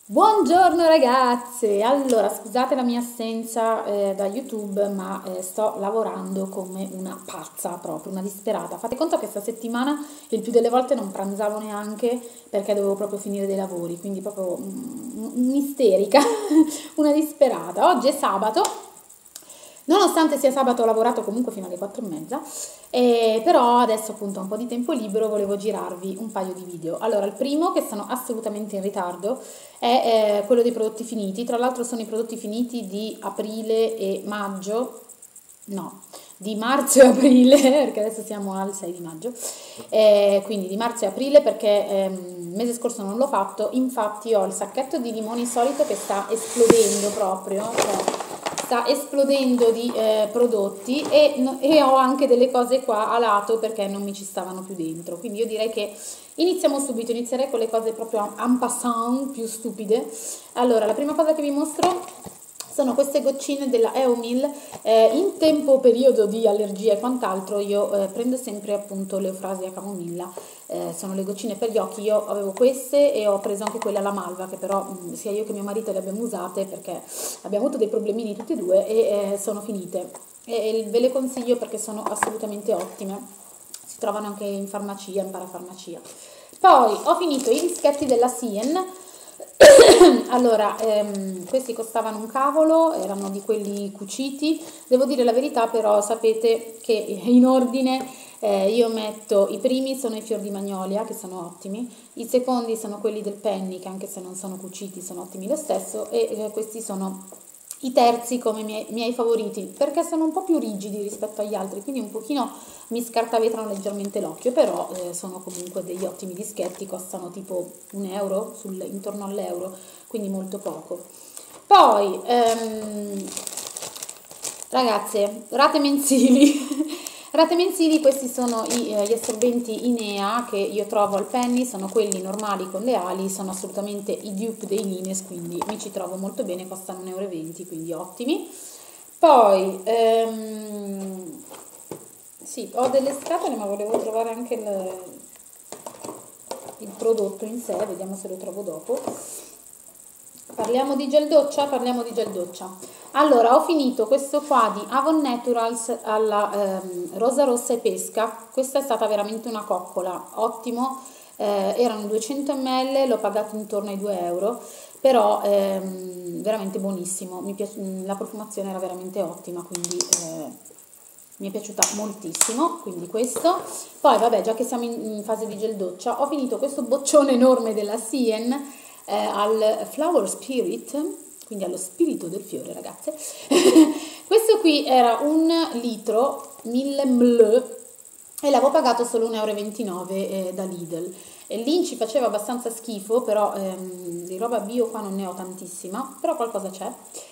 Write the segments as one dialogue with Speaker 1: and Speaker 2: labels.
Speaker 1: Buongiorno ragazze, allora scusate la mia assenza da YouTube, ma sto lavorando come una pazza, proprio una disperata. Fate conto che questa settimana il più delle volte non pranzavo neanche perché dovevo proprio finire dei lavori, quindi proprio un'isterica, una disperata. Oggi è sabato. Nonostante sia sabato ho lavorato comunque fino alle 4:30, però adesso appunto ho un po' di tempo libero, volevo girarvi un paio di video. Allora, il primo, che sono assolutamente in ritardo, è quello dei prodotti finiti. Tra l'altro sono i prodotti finiti di aprile e maggio, no, di marzo e aprile, perché adesso siamo al 6 di maggio, quindi di marzo e aprile perché il mese scorso non l'ho fatto, infatti ho il sacchetto di limoni solito che sta esplodendo proprio, cioè sta esplodendo di prodotti e ho anche delle cose qua a lato perché non mi ci stavano più dentro, quindi io direi che iniziamo subito, inizierei con le cose proprio en passant, più stupide. Allora, la prima cosa che vi mostro sono queste goccine della Eomil. In tempo periodo di allergia e quant'altro io prendo sempre appunto l'Eufrasia camomilla, sono le goccine per gli occhi. Io avevo queste e ho preso anche quelle alla malva, che però sia io che mio marito le abbiamo usate perché abbiamo avuto dei problemini tutti e due e sono finite, e ve le consiglio perché sono assolutamente ottime, si trovano anche in farmacia, in parafarmacia. Poi ho finito i dischetti della Sien. Allora, questi costavano un cavolo, erano di quelli cuciti. Devo dire la verità, però sapete che in ordine io metto i primi sono i fior di magnolia, che sono ottimi, i secondi sono quelli del penny, che anche se non sono cuciti sono ottimi lo stesso, e questi sono i terzi come miei favoriti, perché sono un po' più rigidi rispetto agli altri, quindi un pochino mi scartavetrano leggermente l'occhio, però sono comunque degli ottimi dischetti, costano tipo un euro, intorno all'euro, quindi molto poco. Poi, ragazze, rate mensili. Rate mensili, questi sono gli assorbenti Inea che io trovo al Penny, sono quelli normali con le ali, sono assolutamente i dupe dei Nines, quindi mi ci trovo molto bene, costano 1,20 euro, quindi ottimi. Poi, sì, ho delle scatole, ma volevo trovare anche il prodotto in sé, vediamo se lo trovo dopo. Parliamo di gel doccia? Parliamo di gel doccia. Allora, ho finito questo qua di Avon Naturals alla rosa rossa e pesca. Questa è stata veramente una coccola, ottimo. Erano 200 ml, l'ho pagato intorno ai 2 euro, però veramente buonissimo. La profumazione era veramente ottima, quindi mi è piaciuta moltissimo, quindi questo. Poi vabbè, già che siamo in fase di gel doccia, ho finito questo boccione enorme della Sien al Flower Spirit, quindi allo spirito del fiore, ragazze. Questo qui era 1 litro, 1000 ml, e l'avevo pagato solo 1,29 euro da Lidl. E lì ci faceva abbastanza schifo, però di roba bio qua non ne ho tantissima, però qualcosa c'è.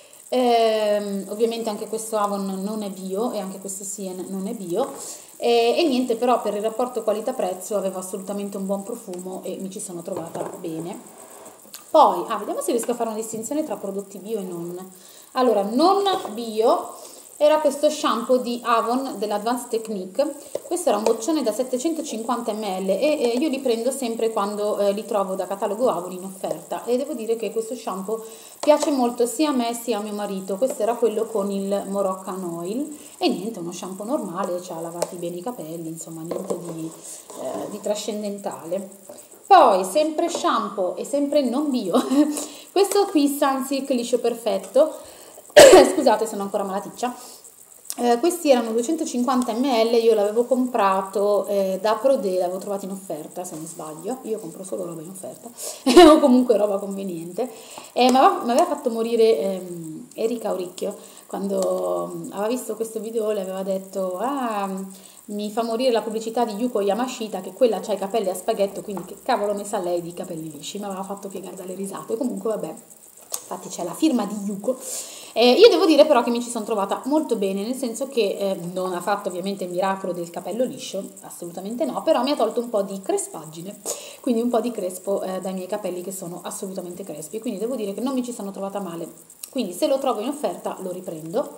Speaker 1: Ovviamente anche questo Avon non è bio e anche questo Sien non è bio, e niente, però per il rapporto qualità-prezzo aveva assolutamente un buon profumo e mi ci sono trovata bene. Poi, vediamo se riesco a fare una distinzione tra prodotti bio e non. Allora, non bio era questo shampoo di Avon dell'Advanced Technique. Questo era un boccione da 750 ml e io li prendo sempre quando li trovo da catalogo Avon in offerta, e devo dire che questo shampoo piace molto sia a me sia a mio marito. Questo era quello con il Moroccan Oil e niente, uno shampoo normale, ci ha lavati bene i capelli, insomma niente di trascendentale. Poi, sempre shampoo e sempre non bio, questo qui Sunsilk liscio perfetto, scusate sono ancora malaticcia. Questi erano 250 ml, io l'avevo comprato da Prodè, l'avevo trovato in offerta se non sbaglio, io compro solo roba in offerta, o comunque roba conveniente, ma mi aveva fatto morire Erika Auricchio, quando aveva visto questo video le aveva detto mi fa morire la pubblicità di Yuko Yamashita, che quella c'ha i capelli a spaghetto, quindi che cavolo ne sa lei di capelli lisci, mi aveva fatto piegare dalle risate. Comunque vabbè, infatti c'è la firma di Yuko. Io devo dire però che mi ci sono trovata molto bene, nel senso che non ha fatto ovviamente il miracolo del capello liscio, assolutamente no, però mi ha tolto un po' di crespaggine, quindi un po' di crespo dai miei capelli che sono assolutamente crespi, quindi devo dire che non mi ci sono trovata male, quindi se lo trovo in offerta lo riprendo.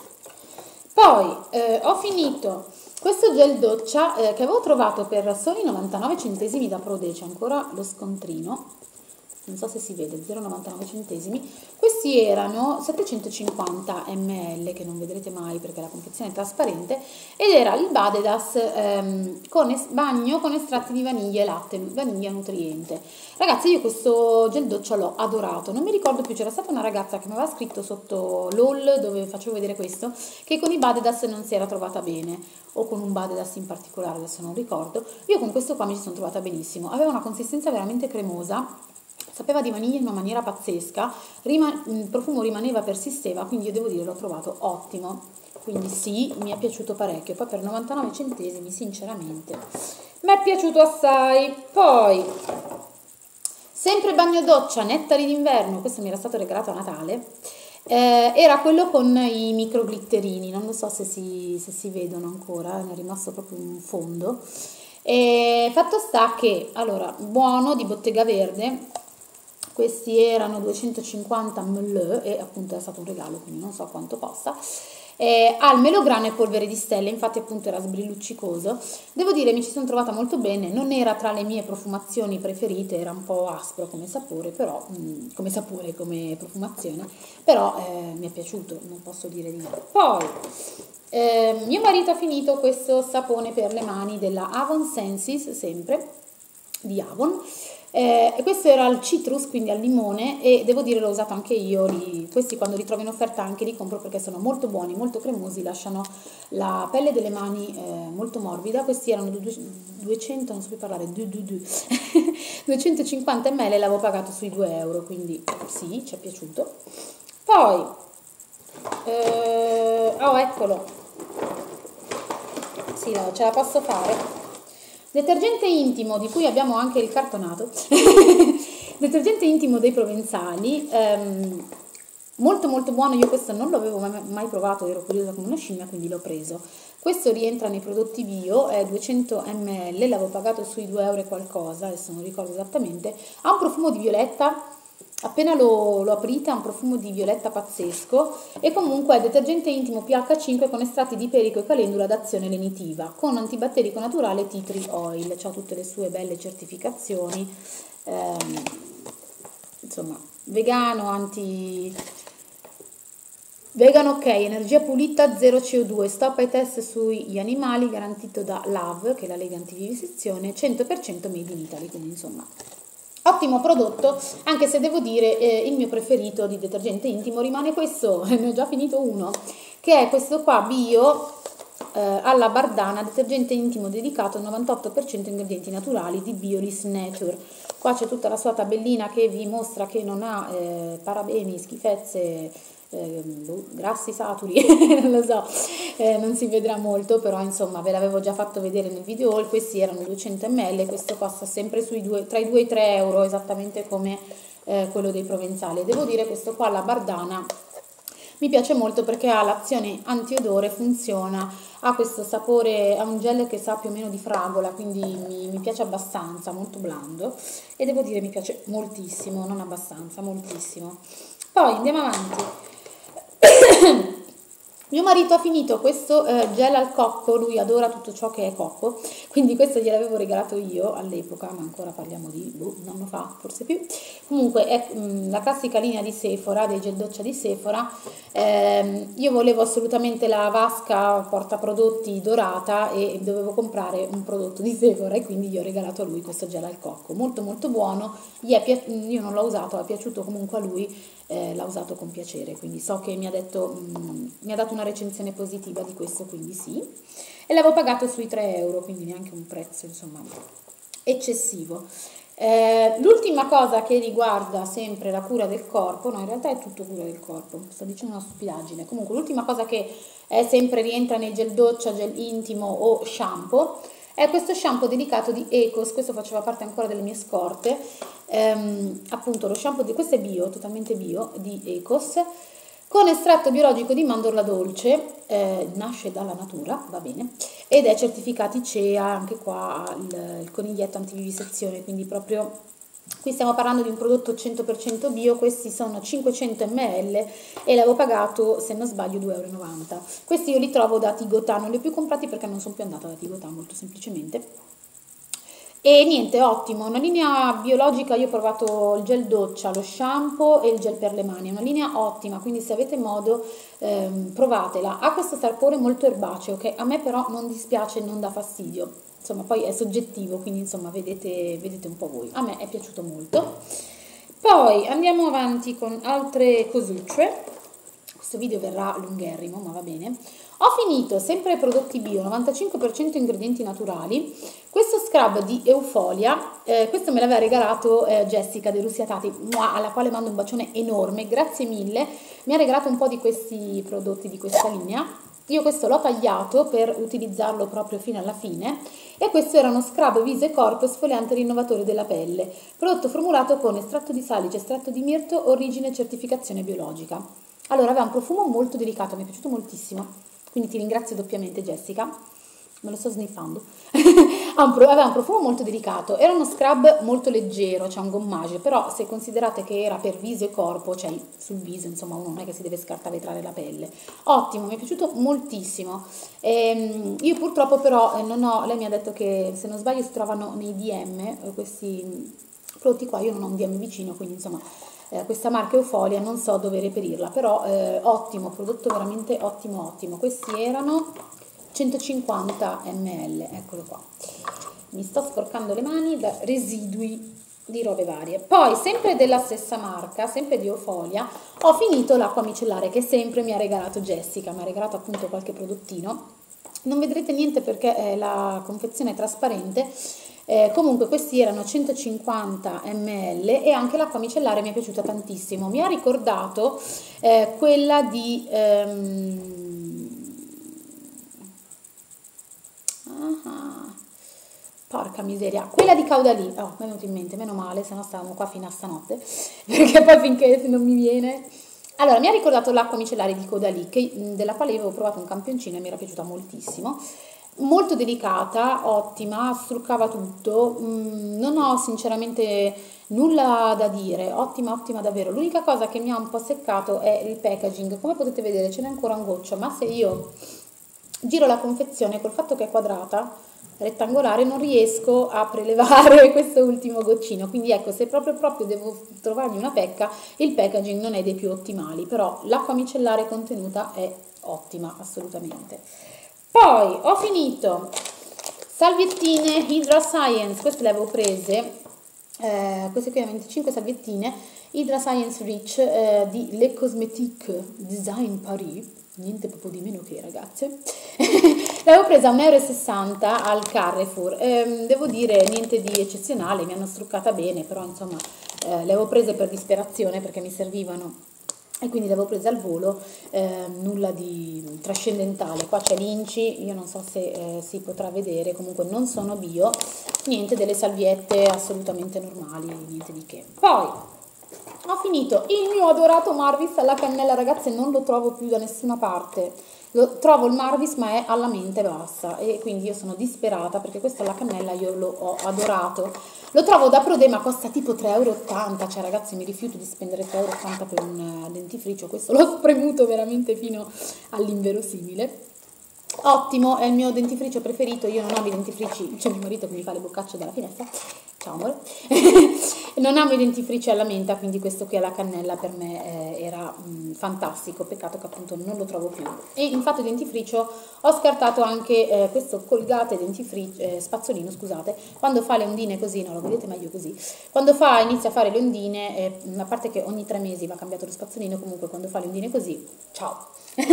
Speaker 1: Poi ho finito questo gel doccia che avevo trovato per soli 99 centesimi da Prodè, c'è ancora lo scontrino, non so se si vede, 0,99 centesimi. Questi erano 750 ml, che non vedrete mai perché la confezione è trasparente, ed era il Badedas bagno con estratti di vaniglia e latte, vaniglia nutriente. Ragazzi, io questo gel doccia l'ho adorato, non mi ricordo più, c'era stata una ragazza che mi aveva scritto sotto l'haul dove facevo vedere questo, che con i Badedas non si era trovata bene, o con un Badedas in particolare, adesso non ricordo. Io con questo qua mi ci sono trovata benissimo, aveva una consistenza veramente cremosa, sapeva di vaniglia in una maniera pazzesca, il profumo rimaneva, persisteva, quindi io devo dire l'ho trovato ottimo, quindi sì, mi è piaciuto parecchio, poi per 99 centesimi sinceramente mi è piaciuto assai. Poi sempre bagno doccia Nettari d'inverno, questo mi era stato regalato a Natale, era quello con i micro glitterini, non lo so se si vedono ancora, ne è rimasto proprio un fondo. E fatto sta che, allora, buono, di Bottega Verde, questi erano 250 ml e appunto è stato un regalo, quindi non so quanto costa. Ha il melograno e polvere di stelle, infatti appunto era sbrilluccicoso. Devo dire mi ci sono trovata molto bene, non era tra le mie profumazioni preferite, era un po' aspro come sapore, però come profumazione, però mi è piaciuto, non posso dire di no. Poi mio marito ha finito questo sapone per le mani della Avon Senses, sempre di Avon. Questo era al citrus, quindi al limone, e devo dire l'ho usato anche io. Questi quando li trovo in offerta anche li compro perché sono molto buoni, molto cremosi, lasciano la pelle delle mani molto morbida. Questi erano 200, non so più parlare, 250 ml, l'avevo pagato sui 2 euro, quindi sì, ci è piaciuto. Poi, oh eccolo, sì, no, ce la posso fare. Detergente intimo, di cui abbiamo anche il cartonato, detergente intimo dei Provenzali, molto molto buono, io questo non l'avevo mai provato, ero curiosa come una scimmia, quindi l'ho preso. Questo rientra nei prodotti bio, è 200 ml, l'avevo pagato sui 2 euro e qualcosa, adesso non ricordo esattamente, ha un profumo di violetta. Appena lo aprite ha un profumo di violetta pazzesco e comunque è detergente intimo pH 5 con estratti di perico e calendula ad azione lenitiva, con antibatterico naturale tea tree oil, ha tutte le sue belle certificazioni, insomma vegano, vegan ok, energia pulita, 0 CO2, stop ai test sugli animali, garantito da LAV, che è la Lega Antivivisezione, 100% made in Italy, quindi insomma ottimo prodotto, anche se devo dire il mio preferito di detergente intimo rimane questo, ne ho già finito uno, che è questo qua bio alla Bardana, detergente intimo dedicato al 98% ingredienti naturali di Biolis Nature. Qua c'è tutta la sua tabellina che vi mostra che non ha parabeni, schifezze, grassi saturi, non lo so, non si vedrà molto, però insomma ve l'avevo già fatto vedere nel video haul. Questi erano 200 ml, questo costa sempre tra i 2 e i 3 euro, esattamente come quello dei Provenzali. E devo dire questo qua, la Bardana, mi piace molto perché ha l'azione antiodore, funziona, ha questo sapore, ha un gel che sa più o meno di fragola, quindi mi piace abbastanza, molto blando, e devo dire mi piace moltissimo, non abbastanza, moltissimo. Poi andiamo avanti. Mio marito ha finito questo gel al cocco, lui adora tutto ciò che è cocco, quindi questo gliel'avevo regalato io all'epoca, ma ancora parliamo di un anno fa, forse più. Comunque è la classica linea di Sephora, dei gel doccia di Sephora. Io volevo assolutamente la vasca portaprodotti dorata e dovevo comprare un prodotto di Sephora, e quindi gli ho regalato a lui questo gel al cocco, molto molto buono. Io non l'ho usato, è piaciuto comunque a lui, l'ha usato con piacere, quindi so che mi ha dato una recensione positiva di questo, quindi sì, e l'avevo pagato sui 3 euro, quindi neanche un prezzo insomma eccessivo. L'ultima cosa che riguarda sempre la cura del corpo, no, in realtà è tutto cura del corpo, sto dicendo una stupidaggine, comunque l'ultima cosa che è sempre rientra nei gel doccia, gel intimo o shampoo, è questo shampoo delicato di Ecos. Questo faceva parte ancora delle mie scorte, appunto lo shampoo questo è bio, totalmente bio, di Ecos, con estratto biologico di mandorla dolce, nasce dalla natura, va bene, ed è certificato ICEA, anche qua il coniglietto antivivisezione, quindi proprio qui stiamo parlando di un prodotto 100% bio. Questi sono 500 ml e l'avevo pagato, se non sbaglio, 2,90 euro. Questi io li trovo da Tigotà, non li ho più comprati perché non sono più andata da Tigotà, molto semplicemente. E niente, ottimo, una linea biologica, io ho provato il gel doccia, lo shampoo e il gel per le mani, è una linea ottima, quindi se avete modo provatela. Ha questo sapore molto erbaceo che a me però non dispiace, non dà fastidio, insomma poi è soggettivo, quindi insomma vedete un po' voi, a me è piaciuto molto. Poi andiamo avanti con altre cosucce, questo video verrà lungherrimo ma va bene. Ho finito sempre prodotti bio, 95% ingredienti naturali, questo scrub di Eufolia, questo me l'aveva regalato Jessica De Lussiatati, alla quale mando un bacione enorme, grazie mille, mi ha regalato un po' di questi prodotti di questa linea, io questo l'ho tagliato per utilizzarlo proprio fino alla fine e questo era uno scrub viso e corpo esfoliante rinnovatore della pelle, prodotto formulato con estratto di salice, estratto di mirto, origine e certificazione biologica. Allora aveva un profumo molto delicato, mi è piaciuto moltissimo. Quindi ti ringrazio doppiamente Jessica, me lo sto sniffando. Aveva un profumo molto delicato, era uno scrub molto leggero, c'è un gommage, però se considerate che era per viso e corpo, cioè sul viso, insomma uno non è che si deve scartavetrare la pelle. Ottimo, mi è piaciuto moltissimo. Io purtroppo però non ho, lei mi ha detto che se non sbaglio si trovano nei DM questi prodotti qua, io non ho un DM vicino, quindi insomma questa marca Eufolia non so dove reperirla, però ottimo, prodotto veramente ottimo, ottimo. Questi erano 150 ml, eccolo qua. Mi sto sporcando le mani da residui di robe varie. Poi, sempre della stessa marca, sempre di Eufolia, ho finito l'acqua micellare che sempre mi ha regalato Jessica, mi ha regalato appunto qualche prodottino. Non vedrete niente perché la confezione è trasparente. Comunque questi erano 150 ml e anche l'acqua micellare mi è piaciuta tantissimo, mi ha ricordato quella di porca miseria, quella di Caudalì, oh, mi è venuto in mente, meno male, se no stavamo qua fino a stanotte perché poi finché non mi viene. Allora, mi ha ricordato l'acqua micellare di Caudalì, della quale avevo provato un campioncino e mi era piaciuta moltissimo. Molto delicata, ottima, struccava tutto, non ho sinceramente nulla da dire, ottima, ottima davvero. L'unica cosa che mi ha un po' seccato è il packaging, come potete vedere ce n'è ancora un goccio, ma se io giro la confezione col fatto che è quadrata, rettangolare, non riesco a prelevare questo ultimo goccino, quindi ecco, se proprio devo trovargli una pecca, il packaging non è dei più ottimali, però l'acqua micellare contenuta è ottima, assolutamente. Poi ho finito salviettine Hydra Science, queste le avevo prese, queste qui erano 25 salviettine Hydra Science Rich di Le Cosmétique Design Paris, niente proprio di meno che ragazze. L'avevo presa a 1,60 € al Carrefour, devo dire niente di eccezionale, mi hanno struccata bene, però insomma le avevo prese per disperazione perché mi servivano e quindi le avevo prese al volo, nulla di trascendentale. Qua c'è l'Inci, io non so se si potrà vedere, comunque non sono bio, niente, delle salviette assolutamente normali, niente di che. Poi ho finito il mio adorato Marvis alla cannella, ragazze, non lo trovo più da nessuna parte. Trovo il Marvis ma è alla mente bassa e quindi io sono disperata perché questo alla cannella io lo ho adorato. Lo trovo da Prodè ma costa tipo 3,80 €, cioè ragazzi mi rifiuto di spendere 3,80 € per un dentifricio, questo l'ho spremuto veramente fino all'inverosimile. Ottimo, è il mio dentifricio preferito, io non amo i dentifrici, c'è mio marito che mi fa le boccacce dalla finestra, ciao amore, non amo i dentifrici alla menta, quindi questo qui alla cannella per me era fantastico, peccato che appunto non lo trovo più. E infatti il dentifricio ho scartato anche questo Colgate dentifricio, spazzolino scusate, quando fa le ondine così, no lo vedete meglio così, quando inizia a fare le ondine, a parte che ogni 3 mesi va cambiato lo spazzolino, comunque quando fa le ondine così, ciao,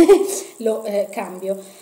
Speaker 1: lo cambio.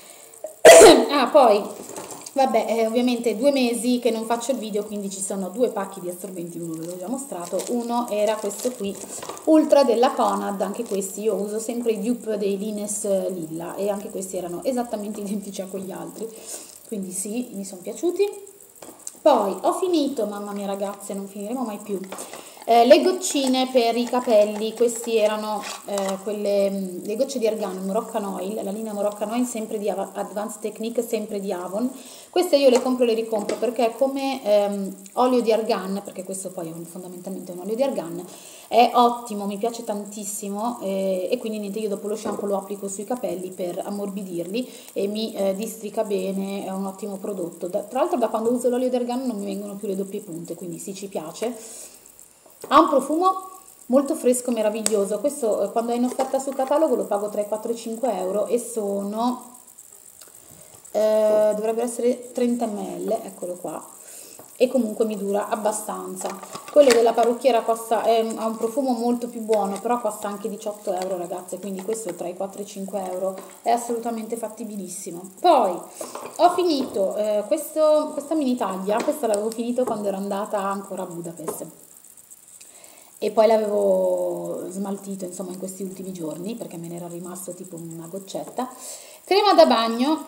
Speaker 1: Ah, poi, vabbè, ovviamente 2 mesi che non faccio il video, quindi ci sono 2 pacchi di assorbenti, uno ve l'ho già mostrato, uno era questo qui, Ultra della Conad, anche questi, io uso sempre i dupe dei Lines Lilla e anche questi erano esattamente identici a quegli altri, quindi sì, mi sono piaciuti. Poi ho finito, mamma mia ragazze, non finiremo mai più, Le goccine per i capelli, questi erano le gocce di argan Moroccan Oil, la linea Moroccan Oil sempre di Advanced Technique, sempre di Avon. Queste io le compro e le ricompro perché come olio di argan, perché questo poi è fondamentalmente un olio di argan, è ottimo, mi piace tantissimo e quindi niente, io dopo lo shampoo lo applico sui capelli per ammorbidirli e mi districa bene, è un ottimo prodotto. Tra l'altro da quando uso l'olio di argan non mi vengono più le doppie punte, quindi sì, ci piace. Ha un profumo molto fresco, meraviglioso. Questo quando è in offerta sul catalogo lo pago tra i 4 e i 5 euro e sono, dovrebbero essere 30 ml, eccolo qua. E comunque mi dura abbastanza. Quello della parrucchiera costa, ha un profumo molto più buono, però costa anche 18 euro ragazze, quindi questo tra i 4 e i 5 euro è assolutamente fattibilissimo. Poi ho finito questa mini taglia, questa l'avevo finito quando ero andata ancora a Budapest e poi l'avevo smaltito insomma in questi ultimi giorni perché me ne era rimasto tipo una goccetta. Crema da bagno,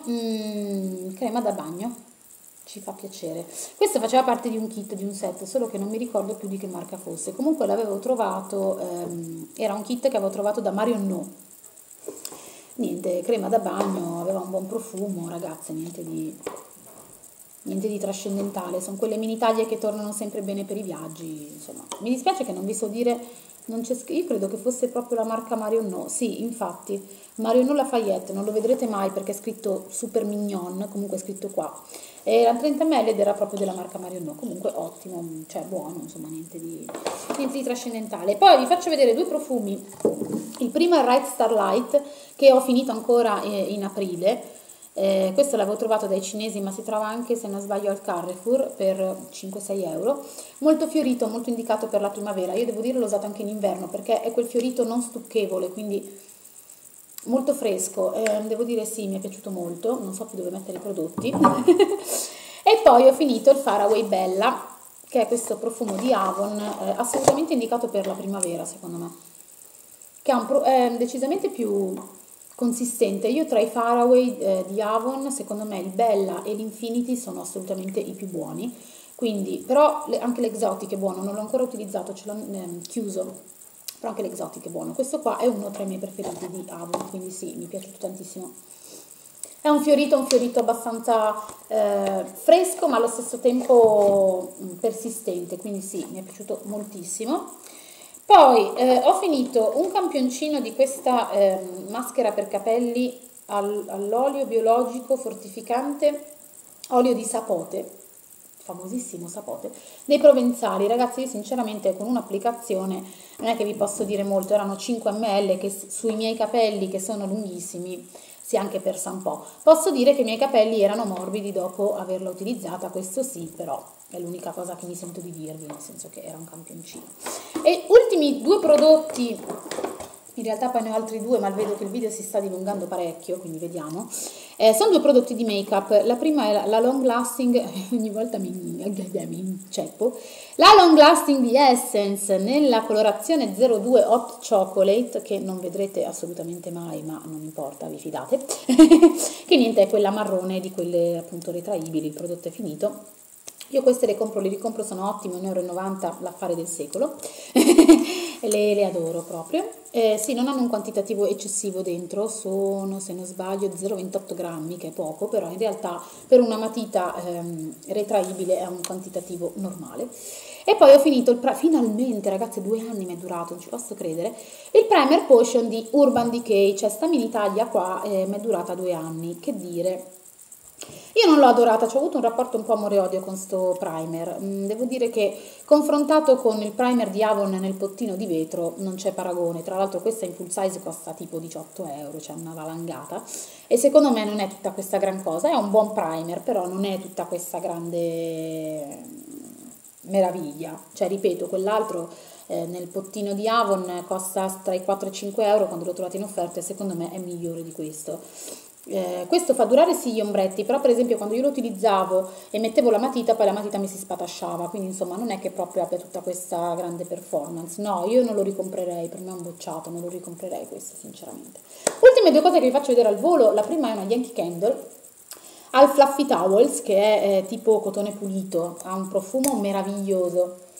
Speaker 1: ci fa piacere. Questo faceva parte di un kit, di un set, solo che non mi ricordo più di che marca fosse. Comunque l'avevo trovato, era un kit che avevo trovato da Marion No. Niente, crema da bagno, aveva un buon profumo, ragazze, niente di trascendentale, sono quelle mini taglie che tornano sempre bene per i viaggi, insomma. Mi dispiace che non vi so dire, non c'è io credo che fosse proprio la marca Marion No, sì, infatti, Marion No Lafayette, non lo vedrete mai perché è scritto super mignon, comunque è scritto qua. Era 30 ml ed era proprio della marca Marion No, comunque ottimo, cioè buono, insomma, niente di trascendentale. Poi vi faccio vedere due profumi, il primo è Right Starlight, che ho finito ancora in aprile. Questo l'avevo trovato dai cinesi ma si trova anche se non sbaglio al Carrefour per 5-6 euro, molto fiorito, molto indicato per la primavera. Io devo dire l'ho usato anche in inverno perché è quel fiorito non stucchevole, quindi molto fresco, devo dire sì, mi è piaciuto molto, non so più dove mettere i prodotti. E poi ho finito il Faraway Bella, che è questo profumo di Avon, assolutamente indicato per la primavera secondo me, che è decisamente più consistente. Io tra i Faraway di Avon, secondo me il Bella e l'Infinity sono assolutamente i più buoni, quindi, però anche l'Exotic è buono, non l'ho ancora utilizzato, ce l'ho chiuso, però anche l'Exotic è buono. Questo qua è uno tra i miei preferiti di Avon, quindi sì, mi è piaciuto tantissimo. È un fiorito abbastanza fresco ma allo stesso tempo persistente, quindi sì, mi è piaciuto moltissimo. Poi ho finito un campioncino di questa maschera per capelli all'olio biologico fortificante, olio di sapote, famosissimo sapote, dei Provenzali. Ragazzi, io sinceramente con un'applicazione non è che vi posso dire molto, erano 5 ml che sui miei capelli che sono lunghissimi si è anche persa un po'. Posso dire che i miei capelli erano morbidi dopo averla utilizzata, questo sì, però è l'unica cosa che mi sento di dirvi, nel senso che era un campioncino. E ultimi due prodotti, in realtà poi ne ho altri due, ma vedo che il video si sta dilungando parecchio, quindi vediamo. Sono due prodotti di make-up. La prima è la Long Lasting, ogni volta mi inceppo, la Long Lasting di Essence nella colorazione 02 Hot Chocolate, che non vedrete assolutamente mai, ma non importa, vi fidate, che niente, è quella marrone di quelle appunto retraibili, il prodotto è finito. Io queste le compro, le ricompro, sono ottime, 1,90 €, l'affare del secolo, le adoro proprio. Sì, non hanno un quantitativo eccessivo dentro, sono se non sbaglio 0,28 grammi, che è poco, però in realtà per una matita retraibile è un quantitativo normale. E poi ho finito, finalmente ragazzi 2 anni mi è durato, non ci posso credere, il Primer Potion di Urban Decay, cioè sta mini taglia qua mi è durata 2 anni, che dire. Io non l'ho adorata, ho avuto un rapporto un po' amore e odio con sto primer. Devo dire che confrontato con il primer di Avon nel pottino di vetro non c'è paragone. Tra l'altro questa in full size costa tipo 18 euro, cioè una valangata. E secondo me non è tutta questa gran cosa. È un buon primer, però non è tutta questa grande meraviglia. Cioè, ripeto, quell'altro nel pottino di Avon costa tra i 4 e i 5 euro quando l'ho trovato in offerta e secondo me è migliore di questo. Questo fa durare sì gli ombretti, però per esempio quando io lo utilizzavo e mettevo la matita, poi la matita mi si spatasciava, quindi insomma non è che proprio abbia tutta questa grande performance. No, io non lo ricomprerei, per me è un bocciato, non lo ricomprerei questo sinceramente. Ultime due cose che vi faccio vedere al volo, la prima è una Yankee Candle al Fluffy Towels, che è tipo cotone pulito, ha un profumo meraviglioso,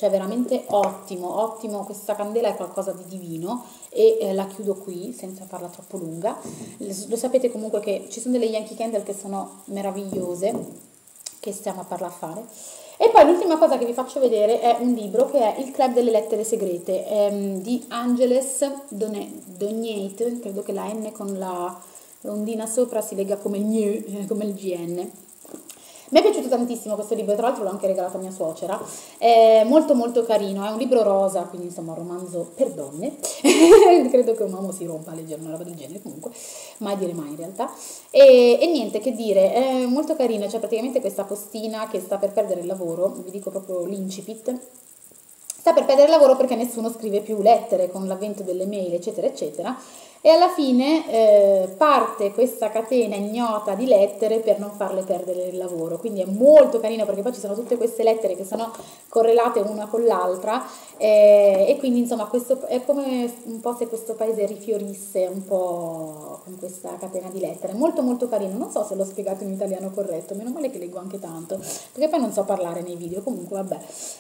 Speaker 1: cioè veramente ottimo, ottimo, questa candela è qualcosa di divino e la chiudo qui senza farla troppo lunga. Lo sapete comunque che ci sono delle Yankee Candle che sono meravigliose, che stiamo a parlare a fare. E poi l'ultima cosa che vi faccio vedere è un libro che è Il Club delle Lettere Segrete, di Angeles Doniate, credo che la N con la rondina sopra si legga come il GN, come il GN. Mi è piaciuto tantissimo questo libro, tra l'altro l'ho anche regalato a mia suocera, è molto molto carino, è un libro rosa, quindi insomma un romanzo per donne, credo che un uomo si rompa a leggere una roba del genere, comunque, mai dire mai in realtà, e niente che dire, è molto carino, c'è praticamente questa postina che sta per perdere il lavoro, vi dico proprio l'incipit, sta per perdere il lavoro perché nessuno scrive più lettere con l'avvento delle mail, eccetera, eccetera, e alla fine parte questa catena ignota di lettere per non farle perdere il lavoro, quindi è molto carino perché poi ci sono tutte queste lettere che sono correlate una con l'altra e quindi insomma questo è come un po' se questo paese rifiorisse un po' con questa catena di lettere, molto molto carino, non so se l'ho spiegato in italiano corretto, meno male che leggo anche tanto, perché poi non so parlare nei video, comunque vabbè.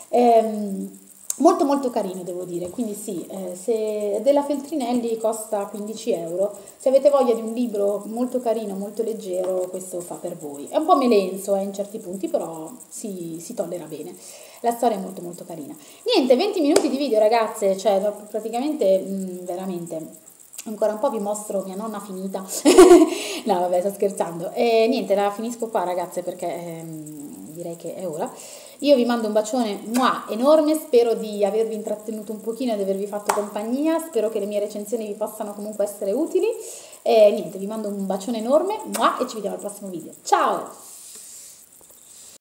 Speaker 1: Molto molto carino devo dire, quindi sì, se della Feltrinelli costa 15 euro, se avete voglia di un libro molto carino, molto leggero, questo fa per voi. È un po' melenso in certi punti, però si tollera bene. La storia è molto molto carina. Niente, 20 minuti di video ragazze, cioè praticamente veramente... Ancora un po' vi mostro mia nonna finita. No, vabbè, sto scherzando. E niente, la finisco qua, ragazze, perché direi che è ora. Io vi mando un bacione enorme, spero di avervi intrattenuto un pochino e di avervi fatto compagnia, spero che le mie recensioni vi possano comunque essere utili. E niente, vi mando un bacione enorme e ci vediamo al prossimo video. Ciao!